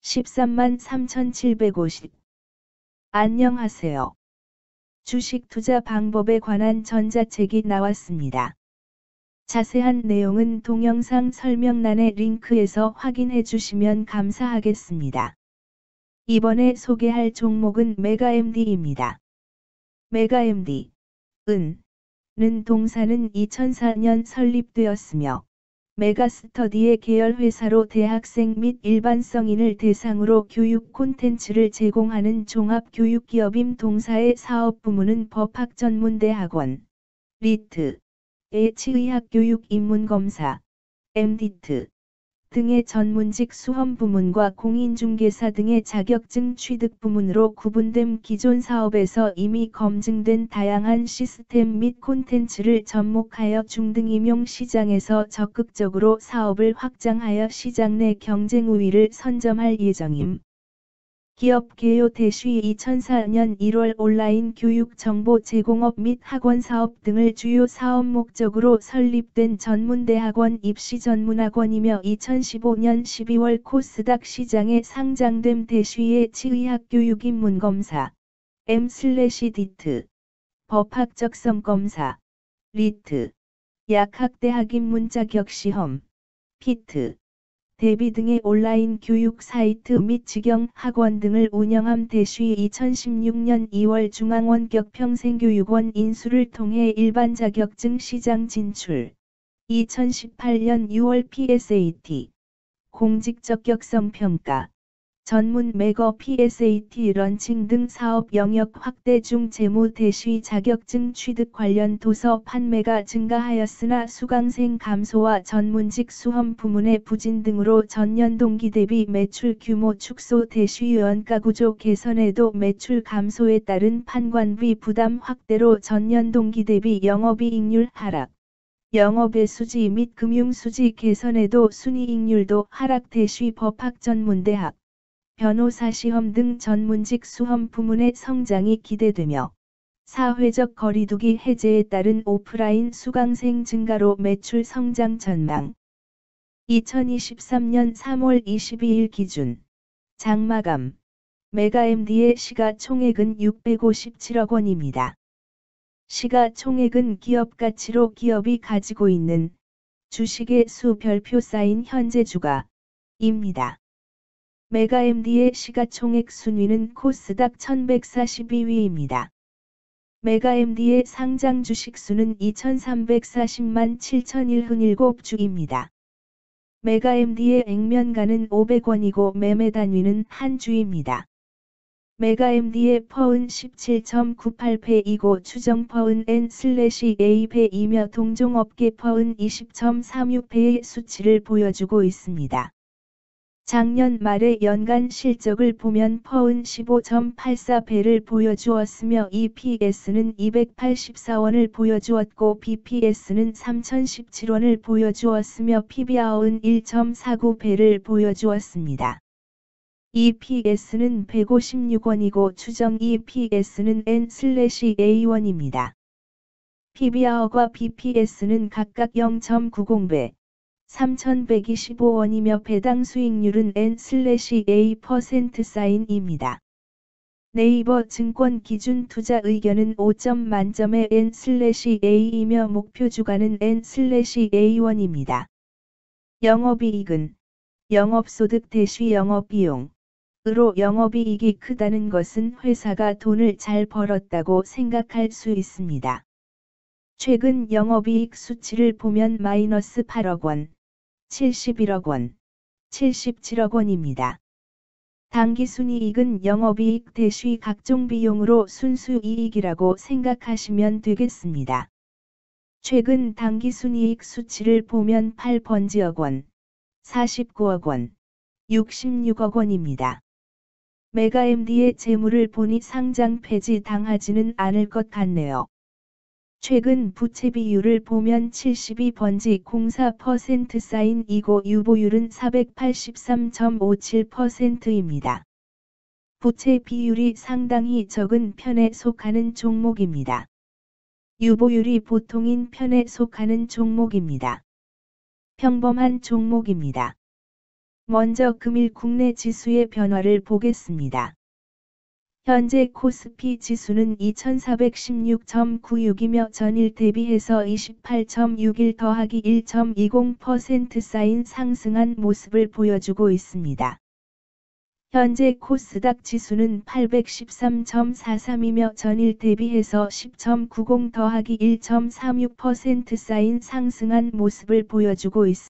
13만 3,750. 안녕하세요. 주식 투자 방법에 관한 전자책이 나왔습니다. 자세한 내용은 동영상 설명란의 링크에서 확인해 주시면 감사하겠습니다. 이번에 소개할 종목은 메가MD입니다. 메가MD, 는 동사는 2004년 설립되었으며 메가스터디의 계열 회사로 대학생 및 일반 성인을 대상으로 교육 콘텐츠를 제공하는 종합교육기업임. 동사의 사업 부문은 법학전문대학원, 리트의 치의학교육 입문검사, MDT 등의 전문직 수험 부문과 공인중개사 등의 자격증 취득 부문으로 구분됨. 기존 사업에서 이미 검증된 다양한 시스템 및 콘텐츠를 접목하여 중등임용 시장에서 적극적으로 사업을 확장하여 시장 내 경쟁 우위를 선점할 예정임. 기업 개요 대시 2004년 1월 온라인 교육 정보 제공업 및 학원 사업 등을 주요 사업 목적으로 설립된 전문대학원 입시 전문학원이며 2015년 12월 코스닥 시장에 상장됨. 대시의 치의학교육 입문검사, M/DT, 법학적성검사, 리트, 약학대학 입문 자격시험, 피트, 대비 등의 온라인 교육 사이트 및 직영 학원 등을 운영함. 대시 2016년 2월 중앙원격 평생교육원 인수를 통해 일반 자격증 시장 진출, 2018년 6월 PSAT, 공직 적격성 평가, 전문 매거 PSAT 런칭 등 사업 영역 확대 중. 재무 대시 자격증 취득 관련 도서 판매가 증가하였으나 수강생 감소와 전문직 수험 부문의 부진 등으로 전년 동기 대비 매출 규모 축소. 대시 원가 구조 개선에도 매출 감소에 따른 판관비 부담 확대로 전년 동기 대비 영업이익률 하락, 영업의 수지 및 금융수지 개선에도 순이익률도 하락. 대시 법학전문대학, 변호사 시험 등 전문직 수험 부문의 성장이 기대되며 사회적 거리두기 해제에 따른 오프라인 수강생 증가로 매출 성장 전망. 2023년 3월 22일 기준 장마감 메가MD의 시가총액은 657억 원입니다. 시가총액은 기업가치로 기업이 가지고 있는 주식의 수 별표 쌓인 현재 주가입니다. 메가MD의 시가총액 순위는 코스닥 1142위입니다. 메가MD의 상장 주식수는 2340만 7007주입니다. 메가MD의 액면가는 500원이고 매매 단위는 한 주입니다. 메가MD의 퍼은 17.98배이고 추정 퍼은 N/A배이며 동종업계 퍼은 20.36배의 수치를 보여주고 있습니다. 작년 말의 연간 실적을 보면 퍼은 15.84배를 보여주었으며 EPS는 284원을 보여주었고 BPS는 3017원을 보여주었으며 PBR은 1.49배를 보여주었습니다. EPS는 156원이고 추정 EPS는 N/A1입니다. PBR과 BPS는 각각 0.90배, 3,125원이며 배당 수익률은 N/A%입니다. 네이버 증권 기준 투자 의견은 5점 만점의 N/A이며 목표 주가는 N/A1입니다. 영업이익은 영업소득 대시 영업비용으로 영업이익이 크다는 것은 회사가 돈을 잘 벌었다고 생각할 수 있습니다. 최근 영업이익 수치를 보면 마이너스 8억 원, 71억 원, 77억 원입니다. 당기순이익은 영업이익 대시 각종 비용으로 순수이익이라고 생각하시면 되겠습니다. 최근 당기순이익 수치를 보면 8번지억 원, 49억 원, 66억 원입니다. 메가MD의 재물을 보니 상장 폐지 당하지는 않을 것 같네요. 최근 부채 비율을 보면 72번지 04%사인이고 유보율은 483.57%입니다. 부채 비율이 상당히 적은 편에 속하는 종목입니다. 유보율이 보통인 편에 속하는 종목입니다. 평범한 종목입니다. 먼저 금일 국내 지수의 변화를 보겠습니다. 현재 코스피 지수는 2416.96이며 전일 대비해서 28.61 더하기 1.20% 쌓인 상승한 모습을 보여주고 있습니다. 현재 코스닥 지수는 813.43이며 전일 대비해서 10.90 더하기 1.36% 쌓인 상승한 모습을 보여주고 있습니다.